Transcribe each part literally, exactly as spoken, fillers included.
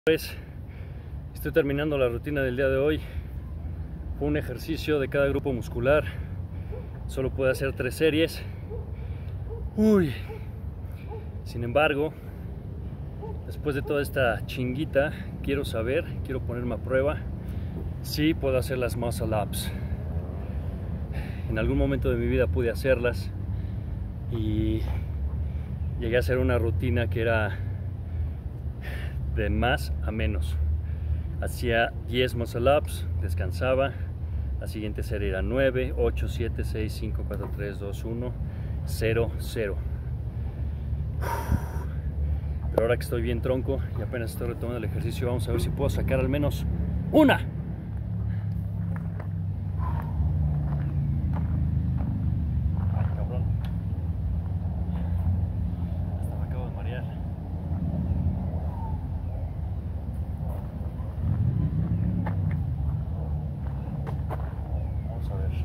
Pues, estoy terminando la rutina del día de hoy. Fue un ejercicio de cada grupo muscular. Solo pude hacer tres series. Uy. Sin embargo, después de toda esta chinguita, quiero saber, quiero ponerme a prueba si puedo hacer las muscle ups. En algún momento de mi vida pude hacerlas y llegué a hacer una rutina que era de más a menos. Hacía diez muscle ups, descansaba. La siguiente serie era nueve, ocho, siete, seis, cinco, cuatro, tres, dos, uno, cero, cero. Pero ahora que estoy bien tronco y apenas estoy retomando el ejercicio, vamos a ver si puedo sacar al menos una. Ay, cabrón. Hasta me acabo de marear. Vamos a ver.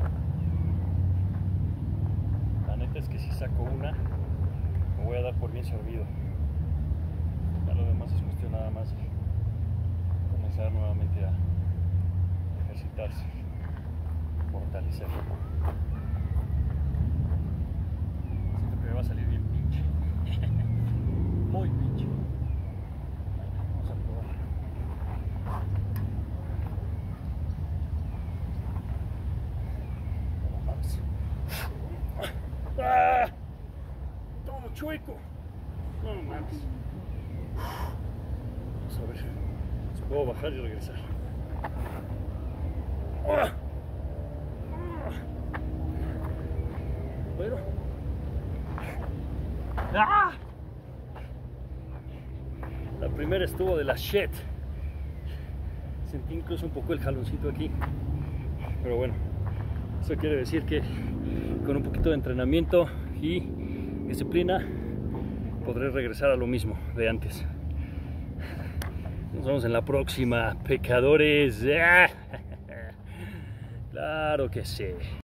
La neta es que si saco una, me voy a dar por bien servido. Ya lo demás es cuestión nada más de comenzar nuevamente a ejercitarse, fortalecer. Siento que me va a salir bien pinche. Muy pinche. Vamos a probar. Vamos. ¡Ah! Todo chueco. No mames. Vamos a ver si puedo bajar y regresar. Bueno. ¡Ah! La primera estuvo de la shit. Sentí incluso un poco el jaloncito aquí. Pero bueno, eso quiere decir que con un poquito de entrenamiento y disciplina podré regresar a lo mismo de antes. Nos vemos en la próxima, pecadores. Claro que sí.